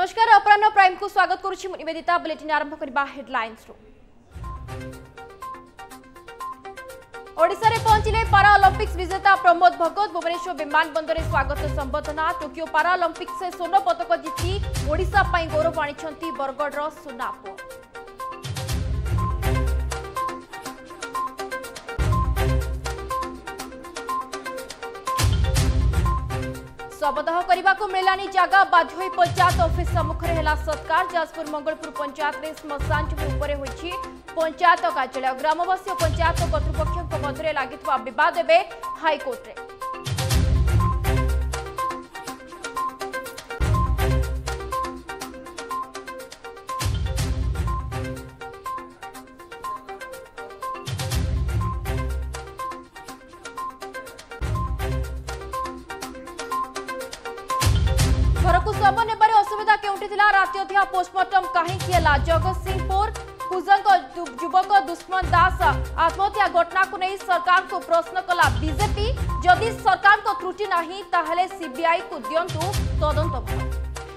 नमस्कार अपराह्न प्राइम को स्वागत करुछि निवेदिता बुलेटिन आरंभ करबा हेडलाइंस रो ओडिसा रे पहुंचिले पाराओलंपिक्स विजेता प्रमोद भगत भुवनेश्वर विमानबंदर में स्वागत संबर्धना टोकियो पाराओलंपिक्स से स्वर्ण पदक जीति ओडिसा पई गौरव आनिछंती बरगढ़ रो सुनापो शवदाह करने को मिलानी जगह बाझोई पंचायत ऑफिस सम्मुख है सत्कार जाजपुर मंगलपुर पंचायत में श्मशान होती पंचायत कार्यालय ग्रामवासी और पंचायत कर्तृपक्ष मध्य लगी बद हाइकोर्ट रे घर को शव नेबारे असुविधा केउंठी थिला राति अधिया पोस्टमार्टम कहीं जगतसिंहपुर कुजंग युवक दुष्मन दास आत्महत्या घटना को नहीं सरकार को प्रश्न कला बीजेपी जदि सरकार को त्रुटि नहीं ताहले सीबीआई को दियंतु तदंत भार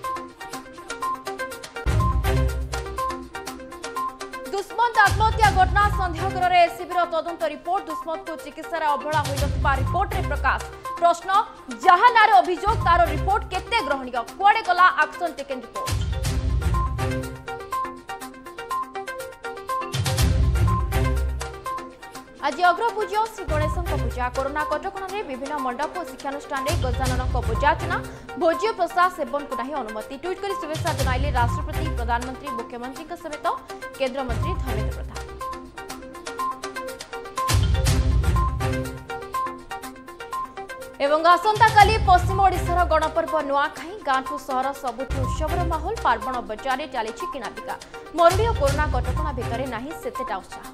दुष्मंत आत्महत्या घटना संदेह एसीबी तदंत रिपोर्ट दुष्मंत को चिकित्सा अवहेला होता रिपोर्ट रे प्रकाश प्रश्न जहा नारे अभियोग तार रिपोर्ट केते ग्रहणीय कुआडे गला एक्शन टेकन रिपोर्ट आज अग्रपूज्य श्री गणेश पूजा कोरोना कटकणा विभिन्न मंडप और शिक्षानुष्ठान गजानन पूजार्चना भोज्य प्रसाद सेवन को नहीं अनुमति ट्वीट कर शुभेच्छा जनाइले राष्ट्रपति प्रधानमंत्री मुख्यमंत्री समेत केंद्रमंत्री धर्मेंद्र प्रधान एवं आसंता काली पश्चिम ओडिशार गणपर्व नुआखाई गांठू सहर सबुठ उत्सवर माहौल पार्वण बजार में चली किणाबिका मरुड़ी और कोरोना कटकणा भितर नहीं सेतेटा उत्साह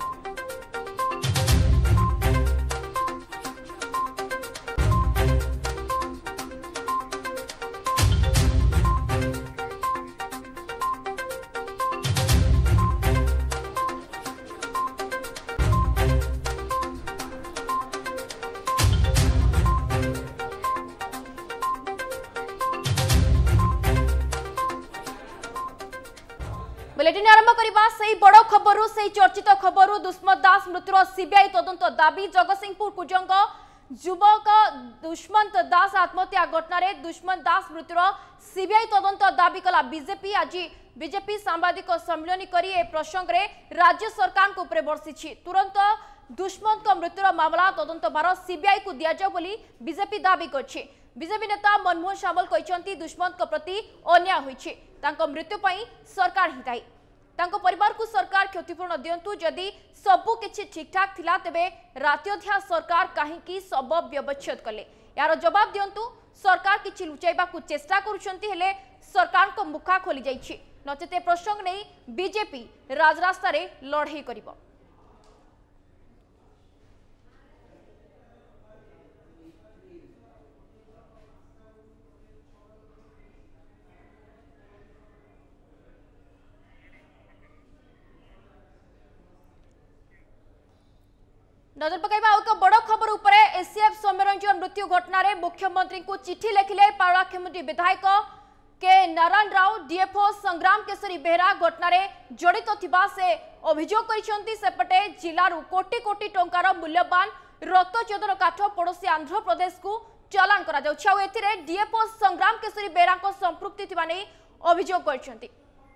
बुलेटिन आरंभ करबा सही बड़ खबर से चर्चित खबर दुष्मंत दास मृत्युर सीबीआई तदंत दाबी जगतसिंहपुर कुजंग युवक दुष्मंत दास आत्महत्या घटना रे दुष्मंत दास मृत्युर सीबीआई तदंत दाबी कला बीजेपी आज बीजेपी सांबादिक सम्मेलन करी ए प्रसंग रे राज्य सरकार को ऊपर बर्षिछि तुरंत दुष्मंत मृत्युर मामला तदंत भार सीबीआई को दिया जाओ बोली बीजेपी दाबी करछि बीजेपी नेता मनमोहन सामल कहते दुष्मंत प्रति अन्याय होइछि तांको मृत्यु पई सरकार ही दायी तांको परिवार को सरकार क्षतिपूर्ण दियंतु जदि सबु किछि ठीक ठाक थिला तेबे रातिअधिया सरकार काहेकि सब व्यवच्छेद कले यार जवाब दियंतु सरकार किछि लुचाइबा को चेष्टा करूछंती हेले सरकार को मुखा खोली जाइछि नचेते प्रसंग नै बीजेपी राजरास्ता रे लड़ाई करिवो नजर पकाइबा एक बड़ खबर उपरे एसीएफ सौम्यरंजन मृत्यु घटना रे मुख्यमंत्री को चिट्ठी लिखिले पारलाखेमुंडी विधायक के नारायण राव डीएफओ संग्राम केशरी बेहरा घटना रे जड़ित थिबा से अभियोग करिसंती सेपटे जिल्लारू कोटी कोटी टंकार मूल्यवान रक्तचोदन काठ पड़ोसी आंध्र प्रदेश को चालान करा जाउछि आ एथिरे डीएफओ संग्राम केशरी बेहरा को संपृक्ति थिबा नै अभियोग करिसंती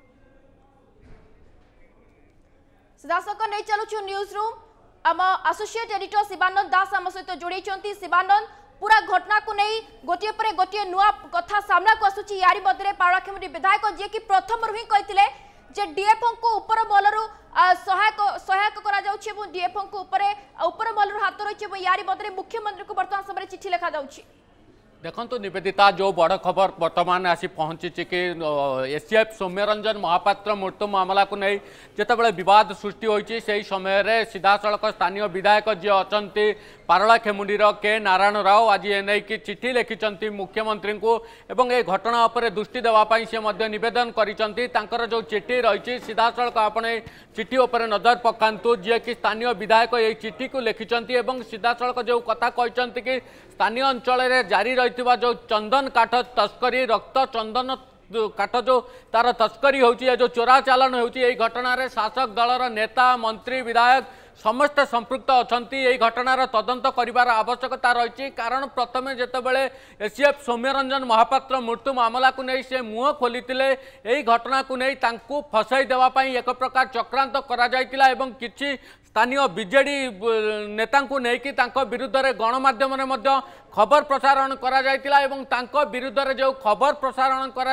सीधासख नै चलुछु न्यूज रूम आम एसोसिएट एडिटर शिवानंद दास आम सहित जोड़ी शिवानंद पूरा घटना को नहीं गोटे पर गोटे नुआ कथा सामना को आसुची यारी मध्य पारलाखेमुंडी विधायक जी की प्रथम ही कहते जे डीएफओ को ऊपर मलरू सहायक करा जाउछि एवं डीएफओ को ऊपर मलरू हाथ रही यारी मध्य मुख्यमंत्री को वर्तमान समय चिट्ठी लिखा जाउछि देखो निवेदिता जो बड़ खबर वर्तमान आसी पहुंची कि एसीएफ सौम्यरंजन महापात्र मृत्यु मामला को नहीं जितेबाला बद सृष्टि होती से समय रे सीधा सड़क स्थानीय विधायक जी अच्छा पारलाखेमुंडीर के नारायण राव आज एने की चिट्ठी लिखिं मुख्यमंत्री को एवं ए घटना उपर दृष्टि देवाई सी नवेदन कर जो चिट्ठी रही सीधा सड़क आपने चिट्ठी उपर नजर पकातु जी कि स्थानीय विधायक ये चिट्ठी को लिखिं सीधा सड़क जो कथा कहते कि स्थानीय अंचल जारी रही जो चंदन काठ तस्करी रक्त चंदन काठ जो तार तस्करी होची जो चोरा चालान होची एई घटना शासक दलर नेता मंत्री विधायक समस्त संपृक्त अच्छा घटनार तदंत कर आवश्यकता रही कारण प्रथम जितेबाला एसीएफ सौम्यरंजन महापात्र मृत्यु मामला को नहीं से मुह खोली यही घटना को नहीं फसाई देवाई एक प्रकार चक्रांत करा किसी स्थानीय बीजेडी नेता नहीं विरुद्ध में गणमाध्यम खबर प्रसारण करा विरुद्ध में जो खबर प्रसारण करा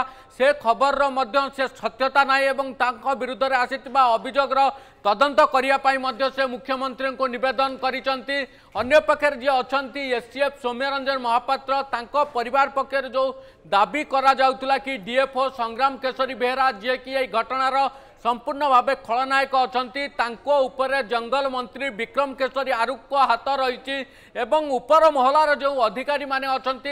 से खबर से सत्यता ना विरुद्ध में आसीथिबा अभियोग तदंत करने से मुख्यमंत्री को निवेदन करिसेंती। अन्य पक्षर जी अच्छा एसटीएफ सौम्यरंजन महापात्र तांको परिवार पक्षर जो दाबी करा जाउतला कि डीएफओ संग्राम केशरी बेहरा जी कि घटनार संपूर्ण भाव खलनायक अच्छा उपरे जंगल मंत्री विक्रम केशरी आरुख को हाथ रही उपर महलार जो अधिकारी माने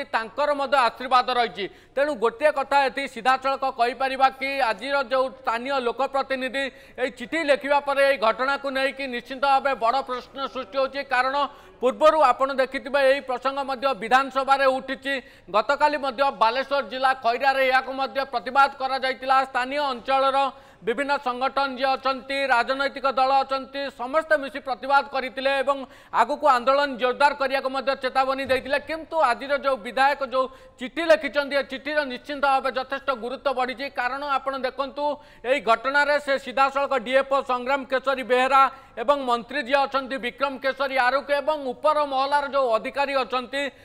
अच्छा आशीर्वाद रही तेणु गोटे कथा ये सीधा सड़क कहीपर कि आज जो स्थानीय लोकप्रतिनिधि ये चिठी लिखा पर यह घटना को लेकिन निश्चित भाव बड़ प्रश्न सृष्टि होची कारण पूर्वर आपड़ देखि यही प्रसंग विधानसभा उठी गतकाली बालेश्वर जिला खैरारे या प्रतिवाद करा स्थानीय अंचल विभिन्न संगठन जी अच्छा राजनैतिक दल अच्छा समस्त मिसी प्रतिवाद करते आगु को आंदोलन जोरदार करने चेतावनी देते किंतु आज जो विधायक जो चिठी लिखिं चिठीर निश्चिंत भाव यथेष्ट गुरुत्व बढ़ी कारण आपड़ देखु यही घटना से सीधा सड़क डीएफओ संग्राम केशरी बेहरा एवं मंत्री जी अच्छा विक्रम केशरी आरुख एवं उपर महलार जो अधिकारी अच्छा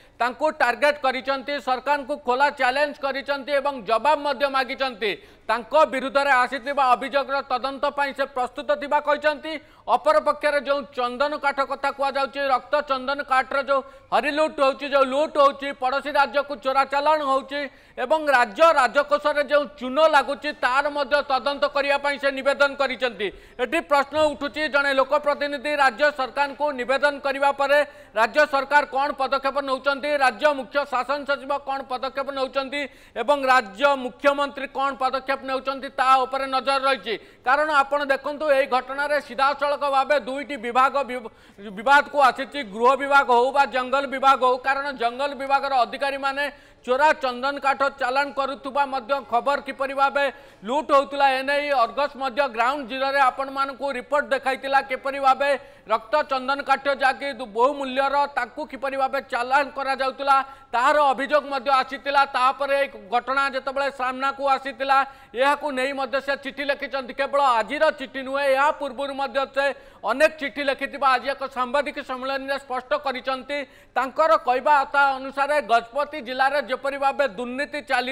टार्गेट करिसेंती सरकार को खोला चैलेंज करिसेंती एवं जवाब मागिचंती विरुद्ध में आसीथिबा अभियोग तदंत से प्रस्तुत थिबा कहते अपर पक्षर जो चंदन काठ कथा कहुच्छी रक्त चंदन काठर जो हरिलुट होची जो लुट होची पड़ोसी राज्य को चोरा चालान होची एवं राज्य राजकोष जो चून लगुच तार तदंत करने से निवेदन करिसेंती। एटी प्रश्न उठुची जड़े लोकप्रतिनिधि राज्य सरकार को निवेदन करने पर राज्य सरकार कौन पदक्षेप नौचंती राज्य मुख्य शासन सचिव कौन पदक्षेप नौचंती एवं राज्य मुख्यमंत्री कौन पदक्षेप नौचंती ता उपरे नजर रही कारण आपड़ देखु यही घटना सीधा सड़क भाव दुईटी विभाग विवाद को आसी गृह विभाग हो बा जंगल विभाग हो कारण जंगल विभाग अधिकारी माने चोरा चंदन काठ चालान करुवा खबर किपरि भाव लुट होता एने अर्गस ग्राउंड जीरो रे आपण मानकु रिपोर्ट देखाइतिला किपरि भाव रक्त चंदन काठ जाकि बहु मूल्यर ताकु किपरि भाव चालान करा जाउतला तार अभियोग आसीतिला तापरे घटना जेतेबेले सामना को आसीतिला यहाकु नै मध्य से चिठी लिखिचंती केवल आजिर चिठी नुहे या पूर्व से अनेक चिठी लिखिथिबा आज एक सांबादिक सम्मेलन में स्पष्ट करिसंती तांकर कहबा अनुसार गजपति जिले में जेपरि भाव दुर्नीति चली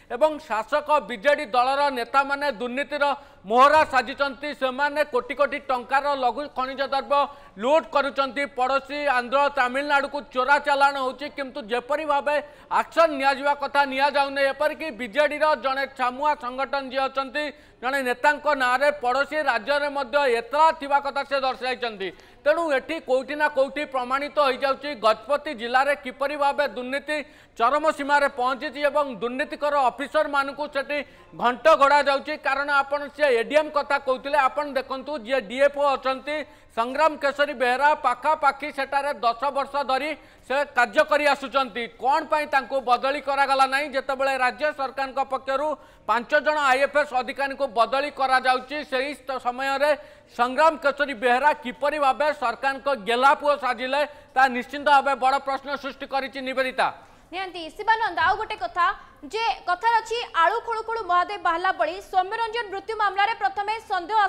शासक बीजेडी दलर नेता माने दुर्नीतिर मोहरा साजिचंती से कोटी कोटी टंकार लघु खनिज द्रव्य लुट करुचंती पड़ोसी आंध्र तमिलनाडु को चोरा चालान होची किंतु जेपरि भाव एक्शन निया कथा निया जाउने एपरिक बीजेडी जड़े छामुआ संगठन जी अच्छा जड़े नेता ना पड़ोसी राज्य में एतला थिबा कथा से दर्शाई तेणु एटी कौटी ना कौटी प्रमाणित हो जाउची गजपति जिले में किपरि भाव दुर्नीति चरम सीमार पहुंची एवं दुर्नीतिकर ऑफिसर मानकु सेठी घंट घोड़ा जाउची कारण आपण से एडीएम कथा कहते आपन देखंतु जे डीएफओ अच्छा संग्राम केशरी बेहरा पाखापाखि सेटारे 10 वर्ष धरी से कार्य करी आसुचंती कौन पाई तांको बदली करागला नहीं जेतेबेले राज्य सरकार पक्षर 5 जन आईएफएस अधिकारी को बदली करा जाउची सेही समय रे संग्राम केशरी बेहरा किपरि भाव सरकार को गेला पुओ साजिले ता निश्चिंत भाव बड़ प्रश्न सृष्टि करिछि निवेदिता नियंती शिवानंद आउ गोटे कथा जे कथा अछि आळु खळु खळु महादेव बाहला बळी सौम्यरंजन मृत्यु मामला रे प्रथमे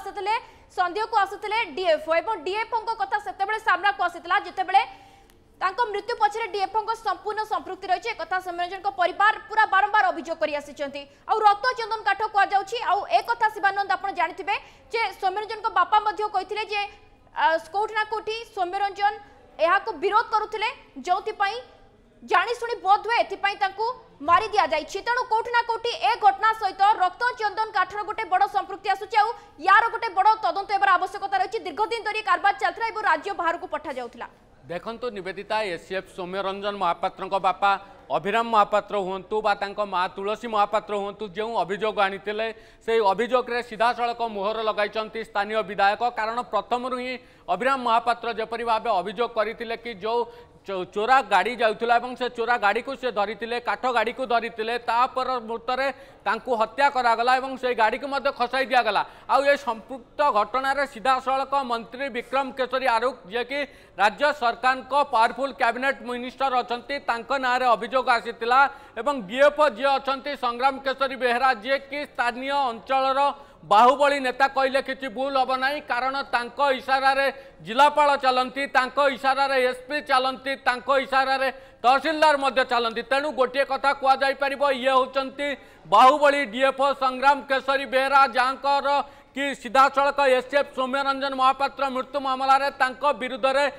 संदेह को आसुतले डीएफओ एवं डीएफओ को कथा सेतेबेले सामना को आसितला जेतेबेले तांको मृत्यु पछरे डीएफओ को संपूर्ण संपृक्ति रही कथा सौम्यरंजन को परिवार पूरा बारंबार अभियोग करि आसिचंती आ रक्त चंदन काठ को जाउची आ ए कथा शिवानंद आपण जानिथिबे जे सौम्यरंजन को बापा मध्ये कहिथिले जे कोठी ना कोठी सौम्यरंजन एहा को विरोध करुथिले जोथि पई जानी शुणी बोध हुए एथिपाई तांकु मारी दिया जाइछि तेणु कोठी ना कोठी ए घटना सहित रक्त चंदन काठर गोटे बड़ संपृक्ति आसुछि आ यार गोटे बड़ तदंत एबार आवश्यकता रही दीर्घदिन धरी कारबार चलता एवं राज्य बाहर को पठा जाउथला देखंतु निवेदिता एसीएफ सौम्यरंजन महापात्र बापा अभिराम महापात्र हुंतु बा तांको माँ तुलसी महापात्र हुंतु जो अभियोग आनीते से अभियोग सीधा सड़क मोहर लगाई स्थानीय विधायक कारण प्रथम ही अभिराम महापात्र जपरी भाव अभियोग करते कि जो चोरा गाड़ी जाउथला एवं से चोरा गाड़ी को से धरी काठ गाड़ी को धरी तापर मुहूर्त में हत्या करागला एवं से गाड़ी को मध्य खसाई दिगला आउ ये संपुक्त घटना सीधा सड़क मंत्री विक्रम केशरी आरुख जे कि राज्य सरकार को पावरफुल कैबिनेट मिनिस्टर अच्छा ना अभियोग आसीला एवं डीएफओ जी अच्छा संग्राम केशरी बेहरा जे कि स्थानीय अंचल बाहुबली नेता कहले कि भूल हम ना कारण तांको इशारा रे जिलापाल चलती इशारा रे एसपी चलती इशारा रे तहसीलदार मध्य चलती तेणु गोटे कथा कह ये होचंती बाहुबली डीएफओ संग्राम केशरी बेहरा जहाँकर कि सीधा सड़क एसएफ सौम्यरंजन महापात्र मृत्यु मामलें विरुद्ध में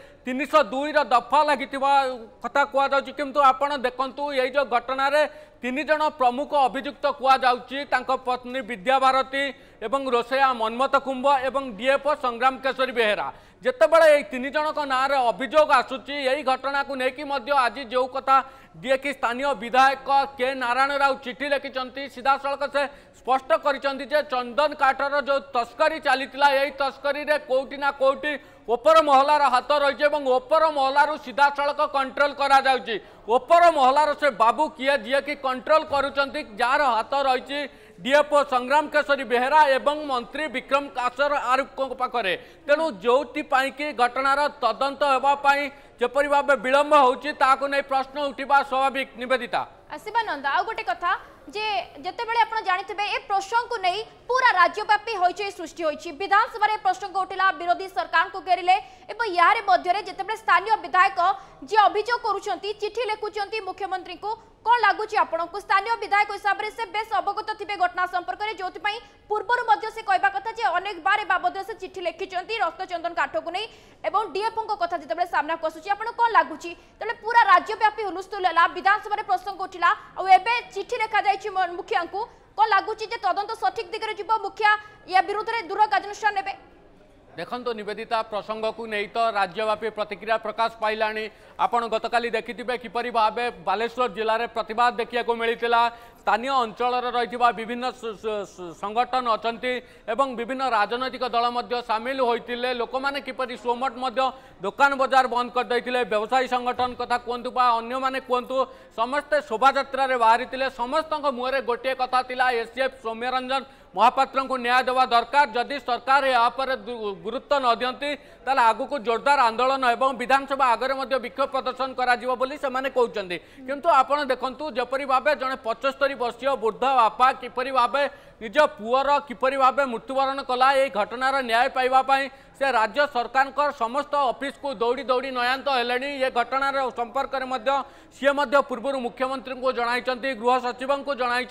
302 दफा लगी कथा कहुच्छी किंतु आपण देखु ये जो घटना रे 3 जन प्रमुख अभियुक्त कहुच्छी पत्नी विद्याभारती एवं रोसैया मनमत कुंभ एवं डीएफओ संग्राम केशरी बेहरा जितेबाला ये 3 जन ना अभियोग आसूची यही घटना को लेकिन आज जो कथा जी कि स्थानीय विधायक के नारायण राव चिठी लिखिं सीधा सड़क से स्पष्ट कर चंदन काठर जो तस्करी चली यही तस्करी रे कोटी ना कोटी ओपर महलार हाथ रही ओपर महलार सीधा सड़क कंट्रोल करा जाउची ओपर महलार से बाबू किए जी कि कंट्रोल करुचंती जार हाथ रही डीएफओ संग्राम केशरी बेहरा एवं मंत्री विक्रम केशरी आरुख पाखे तेणु जो कि घटनार तदंत होगापाई जपरी भाव विलंब होची नहीं प्रश्न उठा स्वाभाविक निवेदिता शिवानंद आउ गोटे कथा जे जते बेले आपण जानिथिबे ए प्रसंग को नहीं पूरा राज्यव्यापी होइचे सृष्टि होइची विधानसभा रे प्रसंग उठिला विरोधी सरकार को घेरिले एवं यारे मध्य रे जते बेले स्थानीय विधायक जे अभियोग करूछंती चिठी लेखुछंती मुख्यमंत्री को कौन लगुच आपण को स्थानीय विधायक हिसाब से बेस अवगत थे घटना संपर्क में जो पूर्वर से कहवा कथा जे अनेक बार बाबद से चिठी लिखिं रक्तचंदन काठ को नहीं एवं डीएफओ कथा जिते सामना को आसूची आपण कौन लगुच तेज पूरा राज्यव्यापी हुलस्थुल है विधानसभा प्रसंग उठिला चिठी लिखा जाए मुखिया को कौन लगुच तदंत सठिक दिगरे जीव मुखिया या विरुद्ध में दूर कार्यानुष्ठान ने देखो निवेदिता प्रसंग को नहीं तो राज्यव्यापी प्रतिक्रिया प्रकाश पाइलानी आपण गतकाली देखिथिबे किपरि भाबे बालेश्वर जिले में प्रतिवाद देखिया को मिलितिला स्थानीय अंचल रही विभिन्न संगठन अछंती एवं विभिन्न राजनैतिक दल मध्य सामिल होइतिले लोक माने किपरि सोमट मध्य दुकान बाजार बंद कर दैतिले व्यवसायी संगठन कथा कहतु बा अन्य माने कहतु समस्ते शोभा यात्रा रे बाहरितिले समस्तक मुहरे गोटे कथा थिला एसएफ सौम्यरंजन महापात्र को न्याय देवा दरकार जदि सरकार यहाँ पर गुरुत्व न दियंती ताले आगु को जोरदार आंदोलन एवं विधानसभा आगे मध्य विक्षोभ प्रदर्शन करा जिवो बोली सेमाने कहउचंदी किंतु आपण देखंतु जपरि भाबे जने 75 वर्षीय वृद्ध बापा किपरि भाबे निज पुअर किपरि भाबे मृत्युवरण कला ए घटनार न्याय पाइबा पई से राज्य सरकार समस्त ऑफिस को दौड़ी दौड़ी नयांत हेलेनी ये घटनार संपर्क में सी पूर्व मुख्यमंत्री को जणाई गृह सचिव को जणाई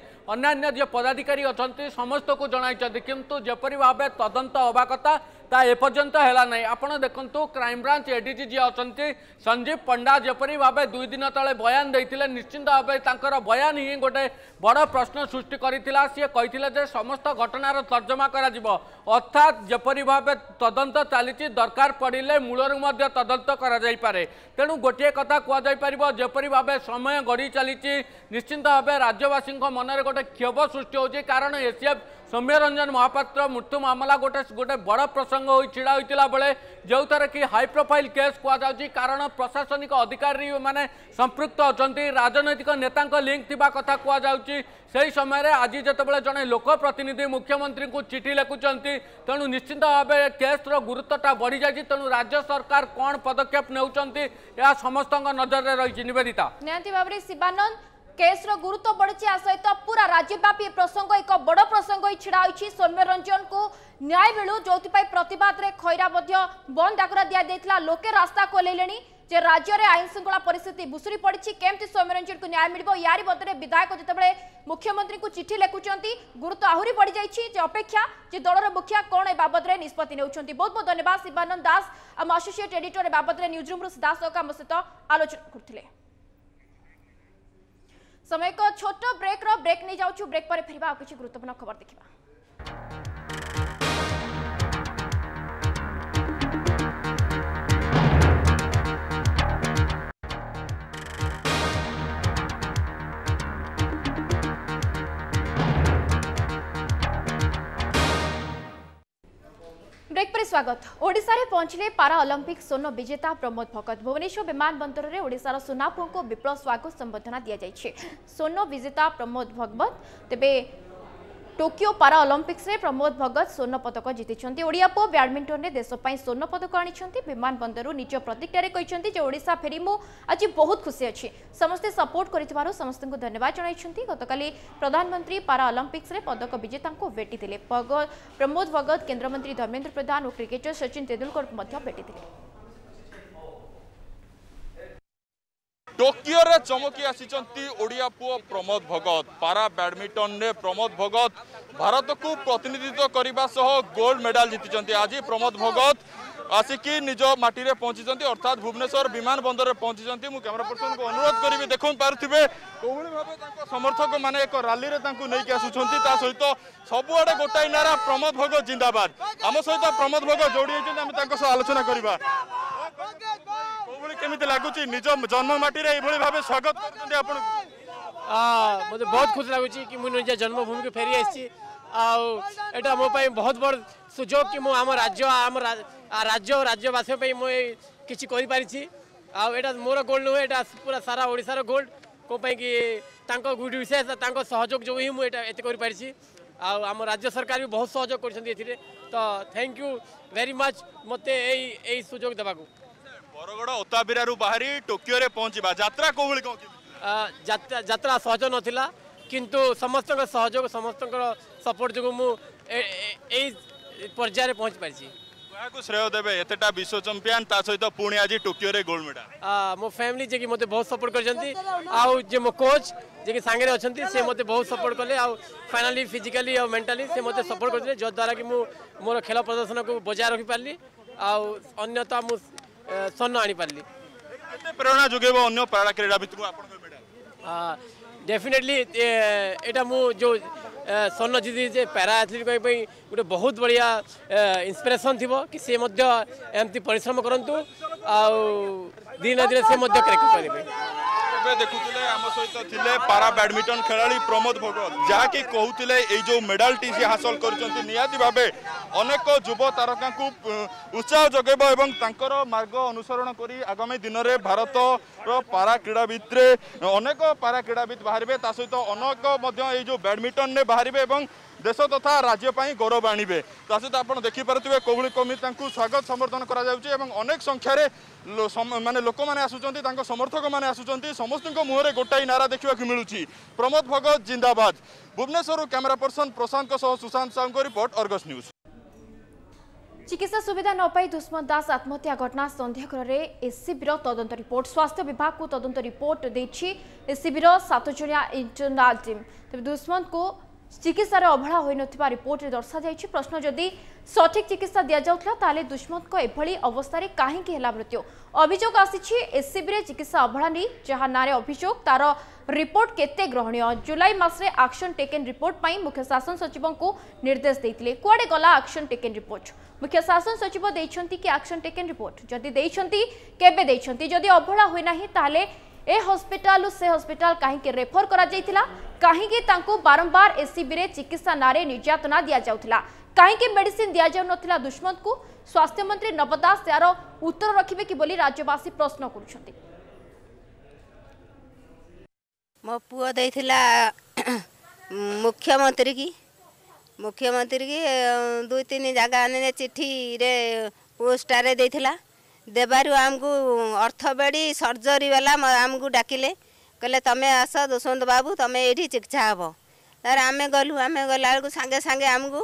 अन्य जो पदाधिकारी अच्छा समस्त को जणाई किंतु जपरी भाव तदंत हवा कथा ता एपर्यंत है ना आपड़ देखु क्राइमब्रांच एडीजी जी अच्छा संजीव पंडा जपरी भाव 2 दिन तले बयान देते निश्चिंत भाव बयान ही गोटे बड़ प्रश्न सृष्टि करता सी कही समस्त घटनार तर्जमा अर्थात जपरी भाव तदंत चली दरकार पड़े मूलरू तदंत करे तेणु गोटे कथा कहुपर जपरी भाव समय गढ़ी चली निश्चिंत भाव राज्यवासी मनरे गोटे क्षोभ सृष्टि होची कारण एसीएफ सौम्यरंजन महापात्र मृत्यु मामला गोटे गोटे बड़ प्रसंग हो छिड़ा होता बेले जो थर कि हाई प्रोफाइल केस कहुच्छी कारण प्रशासनिक अधिकारी माने संपृक्त अच्छा राजनैतिक नेता लिंक थिबा कथा कहुच्छी से समय आज जिते जड़े लोक प्रतिनिधि मुख्यमंत्री को चिठी लिखुंट तेणु निश्चिंत भाव केस्र गुरुत्वटा बढ़ी जाए तेणु राज्य सरकार कौन पदक्षेप नेउचंती या समस्त नजर में रही निवेदिता निहांती भाव शिवानंद केस्र गुरुत्व बढ़ी सहित पूरा राज्यव्यापी प्रसंग एक बड़ प्रसंग छिड़ा होती सौम्यरंजन को न्याय मिलू जो प्रतिवाद रे खैरा बंद डाकरा दिया लोके रास्ता खोलेले जे राज्य में आईन श्रृंखला परिस्थिति भुसुरी पड़ी केमती सौम्यरंजन को न्याय मिल यारी बदले विधायक जिते मुख्यमंत्री को चिठी लिखुंट गुरुत्व आहरी बढ़ी जाइए अपेक्षा जे दलर मुखिया कौन ए बाबद में निष्पत्ति नेउछंती। बहुत बहुत धन्यवाद शिवानंद दास आम एसोसिएट एडिटर ए बाबद में न्यूज रूम सीधासख आम सहित आलोचना करते समय को छोट ब्रेक नहीं जाऊँ ब्रेक पर फेरिबा किसी गुरुत्वपूर्ण खबर देखा। स्वागत। ओडिशा रे पहुंचले पारा ओलंपिक स्वर्ण विजेता प्रमोद भगत। भुवनेश्वर विमानबंदर में ओडिशार सुनापुओं को विप्लव स्वागत संबर्धना दि जाइए। स्वर्ण विजेता प्रमोद भगत तेबे टोकियो पारा ओलंपिक्स रे प्रमोद भगत स्वर्ण पदक जीति। ओडिया पुओ बैडमिंटन में देश स्वर्ण पदक आनी विमानबंदर निज प्रतिक्रिया कहते हैं ओडिशा फेरी मु आज बहुत खुशी अच्छी समस्ते सपोर्ट कर समस्त धन्यवाद जन। गतकाली प्रधानमंत्री पारा ओलंपिक्स रे पदक विजेता को भेटी प्रमोद भगत केंद्रमंत्री धर्मेंद्र प्रधान और क्रिकेटर सचिन तेंदुलकर को भेटी। टोकियो रे चमकी आसी ओडिया पुओ प्रमोद भगत। पारा बैडमिंटन ने प्रमोद भगत भारत को प्रतिनिधित्व करने सह गोल्ड मेडल जीति। आज प्रमोद भगत आसिकी निज माटी रे पहुंची अर्थात भुवनेश्वर विमान बंदर में पहुंची। कैमरा पर्सन को अनुरोध करी देखो पारे कौन भाव समर्थक माने एक रैली रे नहीं आसुंच सहित सबुआडे गोटाई नारा प्रमोद भगत जिंदाबाद। आम सहित प्रमोद भगत जोड़ी होती आलोचना करवा केमी लगुच निज जन्ममाटी भाव स्वागत कर मुझे बहुत खुश लगुच कि मुझे निज जन्मभूमि को फेरी आटा मो बहुत बड़ सुजोग कि मुझ राज्य और राज्यवासी किसी कर मोर गोल्ड नुहे पूरा सारा ओडिशार गोल्ड कौन कि गुड विशेष सहयोग जो ही मुझे आम राज्य सरकार भी बहुत सहयोग कर तो थैंक यू वेरी मच मत सुजोग देवा। बरगड़ ओताबिरारू बाहरी टोकियो रे पहुंचबा यात्रा को यात्रा सहज नथिला किंतु समस्त सहयोग समस्त सपोर्ट जो मु पर्यायर पहुंच पारिछि। को श्रेय देबे एतेटा विश्व चैंपियन ता सहित पुणी आज टोकियो रे गोल्ड मेडल मो फैमिली जे कि मते बहुत सपोर्ट करजंती आउ जे मो कोच जे कि सांगे अछंती से मते बहुत सपोर्ट करले आउ फाइनली फिजिकली और मेंटली से मते सपोर्ट करले जो द्वारा कि मु मोर खेल प्रदर्शन को बजाय रखि पारली आउ अन्यथा मु स्वर्ण आनी पारली। केते प्रेरणा जोगेबो अन्य पारा क्रीडा भितरु आपन मेडल डेफिनेटली एटा मु जो स्वर्ण जीति जे पैरा एथलीट गोटे बहुत बढ़िया इंस्पिरेशन थी कि सी एमती परिश्रम करंतु दिन दिन से क्रैक करेंगे। देखुले आम सहित थिले पारा बैडमिंटन खेलाड़ी प्रमोद भगत जहाँकि कहते ये जो मेडल टी सी हासिल कर भाव अनेक युव तारका को उत्साह जगेब और तांकर मार्ग अनुसरण कर आगामी दिन में भारत पारा क्रीड़ाविद अनेक पारा क्रीड़ाविद बाहर सहित अनेक जो बैडमिंटन ने बाहर देश तथा राज्य गौरव आणवे सहित आप देखिपे कौली कमी स्वागत समर्थन अनेक संख्यार माने लोक मैंने आसुच्च समर्थक मैंने आसुच्च समस्त मुहर गोटाई नारा देखा मिलूँ प्रमोद भगत जिंदाबाद। भुवनेश्वर कैमरा पर्सन प्रशांत सुशांत साहू को रिपोर्ट अर्गस न्यूज। चिकित्सा सुविधा न पाई दुष्मत दास आत्महत्या घटना सन्देह एससीबी तदंत रिपोर्ट स्वास्थ्य विभाग को तदंत रिपोर्ट देछि एससीबी 7 जणिया इंटरनल टीम। तेज दुष्मत को चिकित्सा अवहेला हो नथिबा रिपोर्ट रे दर्शा जाइछि। प्रश्न जदि सठिक चिकित्सा दिया जाउथला ताले दुष्मत को एभली अवस्था रे काहे कि हेला मृत्यु अभियोग आसीछि एससीबी रे चिकित्सा अवहेला नै जहा नारे अभियोग तार रिपोर्ट केते ग्रहणीय। जुलाई मास रे एक्शन टेकन रिपोर्ट पाई मुख्य शासन सचिव को निर्देश देइतिले कुआडे गला एक्शन टेकन रिपोर्ट मुख्य शासन सचिव देइछंती कि एक्शन टेकन रिपोर्ट जदि देइछंती केबे देइछंती जदि अवहेला होय नाही ताले ए हॉस्पिटल से हॉस्पिटल कहीं रेफर करा जाइथिला कहीं तांको बारंबार एससीबी रे चिकित्सा नारे निर्यातना दिया जाउथिला कहीं मेडिसिन दिया जाउ नथिला दुष्मत को स्वास्थ्य मंत्री नव दास यार उत्तर रखिबे कि बोली राज्यवासी प्रश्न करूछंती। मो पुओ देइथिला मुख्यमंत्री की 2-3 जगह ने चिट्ठी रे पोस्टर देइथिला देबारु आमको अर्थ बेड़ी सर्जरी वाला आमको डाकिले कहले तमें आस दुष्मत बाबू तमें ये चिकित्सा हम तार आम गलु आम गला बेलू सांगे सांगे आमको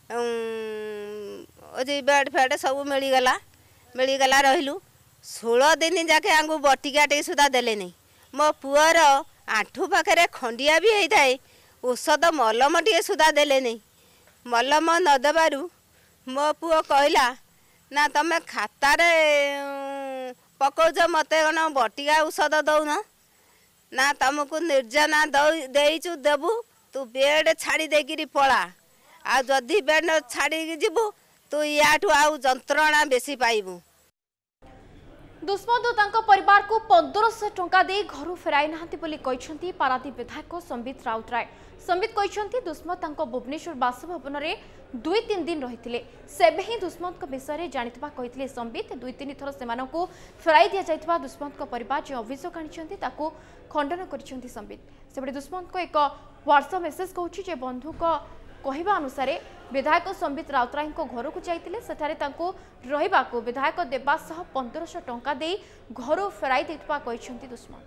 बेड फेड सब मिलगला रहीलु 16 दिन जाके आमको बटिका टे सुधा देले नहीं। मो पुअर आंठू पाखे खंडिया भी होता है औषध मलम टे सुधा देले नहीं। मलम न देबारु मो पुओ कहला ना तमें खातार पकौच मत बटिका औषध दौन ना तुमको निर्जना देचु देबू तू बेड छाड़ी देकिरी पला आ जदि बेड छाड़ी जीवु तू या जंत्रणा बेसी पाइबू। दुष्मंत परिवार को 1500 टंका दे घर फेराई नाहांती बोली कहते पारादीप विधायक संबित राउतराय। संबित कहते दुष्मंत भुवनेश्वर बासभवन में 2-3 दिन रही सेबे ही दुष्मंत विषय जानिथिबा कहते संबित 2-3 थर से फेराई दि जाइथिबा दुष्मंत परिवार जो अभियोग आनी खंडन कर संबित से दुष्मंत एक व्हाट्सएप मेसेज कहूँ बंधु कहवा अनुसार विधायक संबित राउतराय घर को जाइतिले सेठारे तांको रहिबाको विधायक देवा सह 1500 टंका दे घर फेराई देथिबा कहछंती दुष्मंत।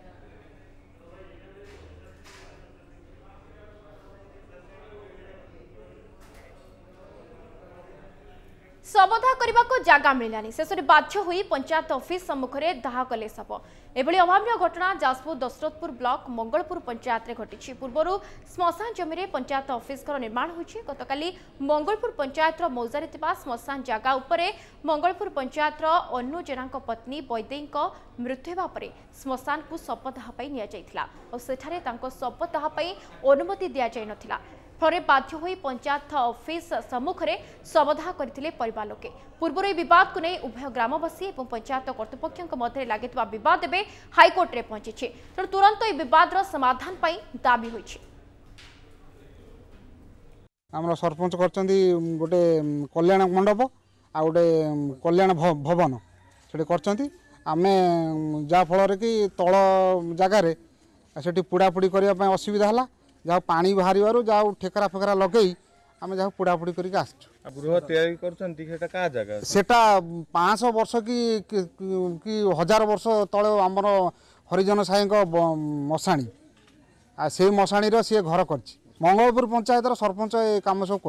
शवदाह करने को जगह मिलानी शेष में बाध्य हुई पंचायत ऑफिस सम्मुख में दाह कले शव एभली अभाव्य घटना जाजपुर दशरथपुर ब्लॉक मंगलपुर पंचायत में घटी। पूर्वर श्मशान जमी में पंचायत ऑफिस घर निर्माण होती गतकाली मंगलपुर पंचायत मौजारे श्मशान जगह उपरे मंगलपुर पंचायत अनु जेना पत्नी वैदेयी मृत्यु होगा श्मशान को शवदाह नि शवदाह अनुमति दि जाइनथिला फरे बाध्य हुई पंचायत ऑफिस सम्मुख में शवदाह करथिले परिवार लोके। पूर्व बद को नहीं उभय ग्रामवासी और पंचायत कर्तृपक्ष मध्य लगी बद एवं हाइकोर्ट में पहुंची तेणु तुरंत यह बद समाधान दाबी होइछि। आम सरपंच गोटे कल्याण मंडप आ गोटे कल्याण भवन से आम जहाँफल कि तल जगार से पुड़ापुड़ी करने असुविधा है जहाँ पानी बाहर जहाँ ठेकरा फेकरा लगे आम जहाँ पुड़ापुड़ी करके गृह तैयारी सेटा 500 वर्ष कि 1000 वर्ष तले आमर हरिजन साई मशाणी आ से मशाणी सी घर कर मंगलपुर पंचायत सरपंच ए कम सब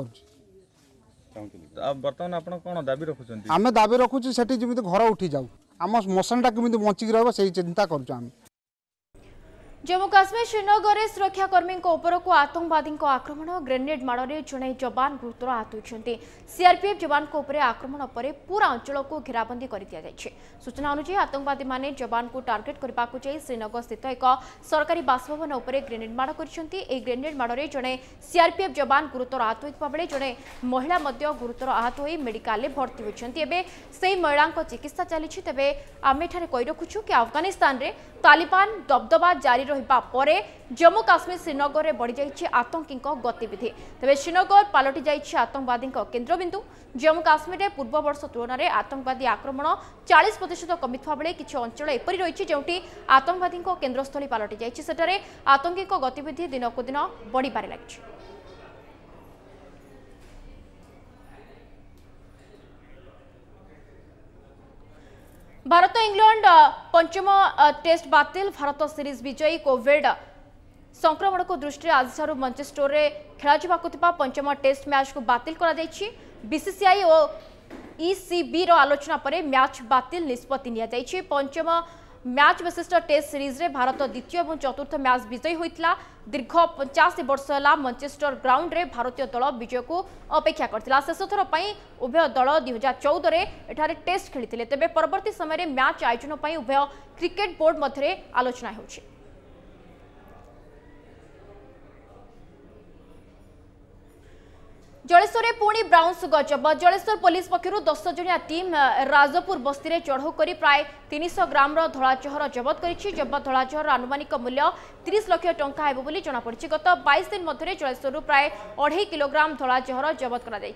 बर्तमान आप कौन दाबी रखुं आम दाबी रखुची से घर उठी जाऊ आम मशाणीटा केमी बंचिक रहा से चिंता करुँ। जम्मू काश्मीर श्रीनगर में सुरक्षाकर्मी को आतंकवादी आक्रमण ग्रेनेड माड़े जड़े जवान गुरुतर आहत होती। सीआरपीएफ जवान को आक्रमण पर पूरा अंचल को घेराबंदी कर दिया जायछि। सूचना अनुसार आतंकवादी माने जवान को टार्गेट करने को जाई श्रीनगर स्थित एक सरकारी बासभवन उपर ग्रेनेड माड़ करछन्ती। ए ग्रेनेड माड़े जड़े सीआरपीएफ जवान गुरुतर आहत होइतबा बेले जड़े महिला मध्य गुरुतर आहत होई मेडिकल में भर्ती होइछन्ती। एबे सेही महिला चिकित्सा चली। तेबे आमे ठारे कहि रखुछु कि अफगानिस्तान रे तालिबान दबदबा जारी रहिबा परे जम्मू काश्मीर श्रीनगर में बढ़ी जाइए आतंकी गतिविधि। तेज श्रीनगर पलटि जाइए आतंकवादी केन्द्रबिंदु। जम्मू काश्मीर में पूर्व वर्ष तुलन में आतंकवादी आक्रमण 40% कमिथा बेले किसी अंचल एपरी रही जोटी आतंकवादी केन्द्रस्थली पलटि जाइए सेठारे आतंकी गतिविधि दिनकु दिन बढ़िबारे लागिछि। भारत इंग्लैंड पंचम टेस्ट बातिल भारत सीरीज विजयी कोविड संक्रमण को दृष्टि आज मैनचेस्टर में खेल पंचम टेस्ट मैच को बातिल कर बीसीसीआई और ईसीबी आलोचना पर मैच बातिल निष्पत्ति नि पंचम मैच विशिष्ट टेस्ट सीरीज रे भारत द्वितीय और चतुर्थ मैच विजयी होता। दीर्घ 85 वर्ष है मैनचेस्टर ग्राउंड रे भारतीय दल विजय को अपेक्षा करथिला। शेष थर उभय दल 2014 रे एठारे टेस्ट खेली तेबे परवर्ती समय मैच आयोजन पर उभय क्रिकेट बोर्ड मध्य आलोचना होछि। जलेश्वर में पुणी ब्राउन्स गजब जलेश्वर पुलिस पक्षर 10 जणिया टीम राजपुर बस्ती में चढ़ऊ कर प्राय 300 ग्राम धलाजहर जबत कर धलाजहर आनुमानिक मूल्य 30 लाख टंका हेबो बोली जनापड़ी। गत 22 दिन मध्य जलेश्वर प्राय 2.5 किलोग्राम धलाजहर जबत कर।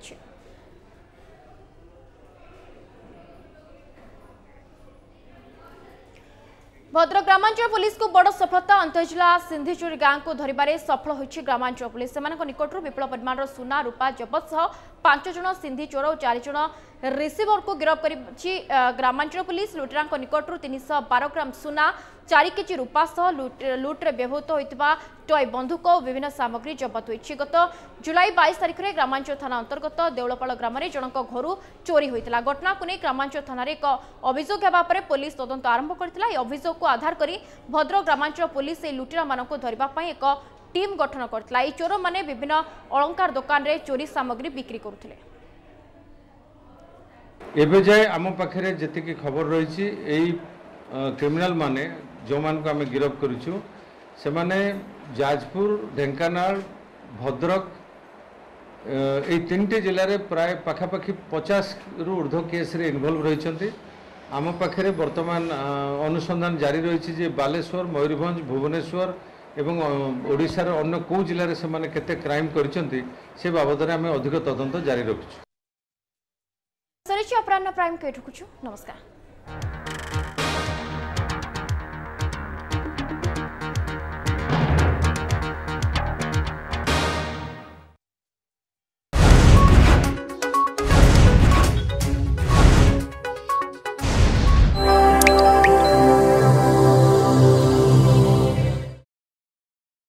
भद्रक ग्रामांचल पुलिस को बड़ सफलता अंतजिला सिंधीचोरी गांव को धरबारे सफल होइछि ग्रामांचल पुलिस। सेमानक निकटरू विपुल परिमाणर सुना रूपा जबत सह 5 जण सिंधी चोर और 4 जण रिसीवर को गिरफ्त करिछि ग्रामांचल पुलिस। लुटेरांक निकटरू 312 ग्राम सुना 4 केजी रूपा सह लुट्रे व्यवहृत होइतबा टय बंधुक और विभिन्न सामग्री जबत होइछि। गत जुलाई 22 तारिख में ग्रामांचल थाना अंतर्गत देउलपाल ग्राम में जनक घर चोरी होइतला। घटना को नहीं ग्रामांचल थाना एक अभियोग हेबा परे पुलिस तदंत आरंभ करथिला। ए अभियोग को आधार करी भद्रक ग्रामांचल पुलिस ए लुटेरा मानक धरिबा पई एक टीम गठन करथिला। ए चोर माने विभिन्न अलंकार दुकान रे चोरी सामग्री बिक्री करुथिले। एबे जाए आम पाखे जी खबर रही क्रिमिनाल माने जो मान को आम गिरफ्त करूँ से माने जाजपुर ढेंकानाल भद्रक ये 3टी जिले में प्राय पाखापाखि 50 रु ऊर्ध्व केस रे इन्वॉल्व रही आम पाखे बर्तमान अनुसंधान जारी रही जे बालेश्वर मयूरभंज भुवनेश्वर एवं ओडिशार अन्य कौ जिले से केते क्राइम करिसेंती से बाबद में आम अधिक तदंत जारी रखुछु। अपराह्न प्राइम के नमस्कार।